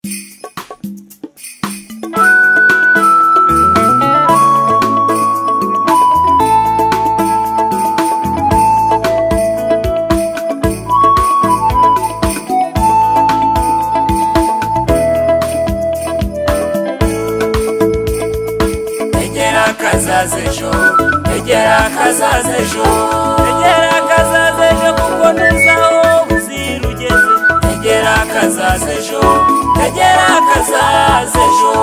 Egera kazazejo kuko nuzaho buzira ugeze. Egera kazazejo Egera kazazejo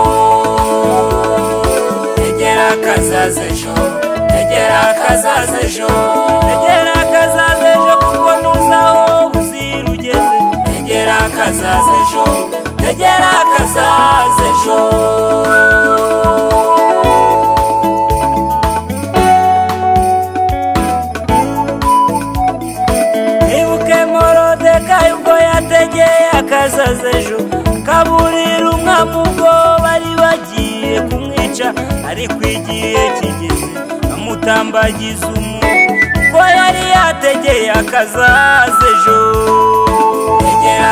kuko nuzaho buzira ugeze. Egera kazazejo akazazejo kaburira umwami ubwo bari bagiye kumwica, ariko igihe kigeze bamutambagiza ko yari yategeye akazazejo. Egera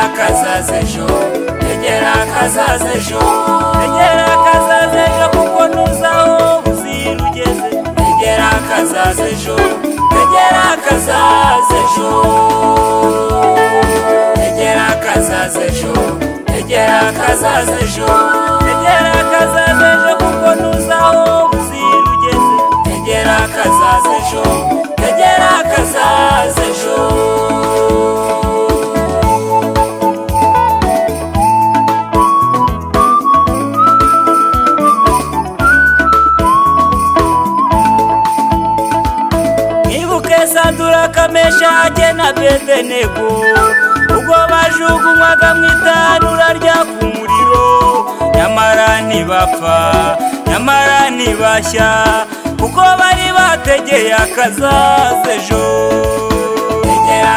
kazazejo kuko nuzaho buzira ugeze. Egera kazazejo Egera kazazejo kuko nuzaho buzira ugeze. Egera kazazejo Mwibuke Sadura Kameshake na Abedenego ubwo bajugunywaga mu itanura ryaka umuriro, nyamara ntibapfa, nyamara ntibashya, kuko bari bategeye akazazejo. Egera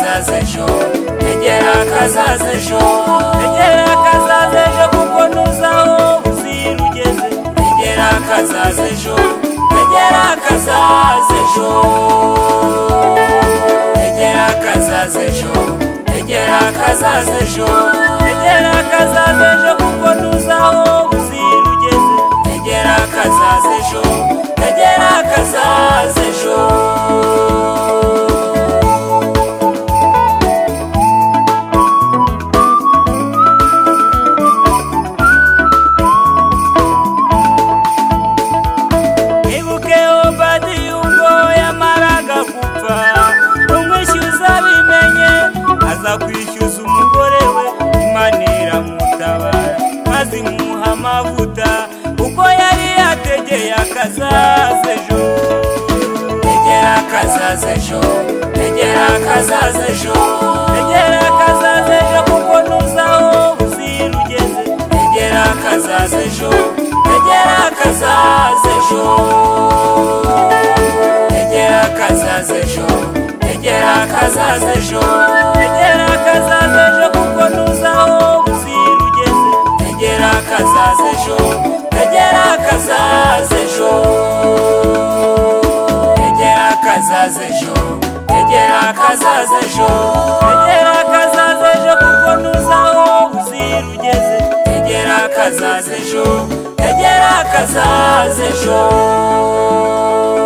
kazazejo kuko nuzaho buzira ugeze. Egera kazazejo kuko nuzaho buzira ugeze. Egera kazazejo Mwibuke Obadiya ubwo yamaraga gupfa, umwishyuza bimenye aza kwishyuza umugore we, Imana iramutabara maze imuha amavuta kuko yari yategeye akazazejo. Egera kazazejo kuko nuzaho buzira ugeze. Egera kazazejo kuko nuzaho buzira ugeze. Egera kazazejo kuko nuzaho buzira ugeze. Egera kazazejo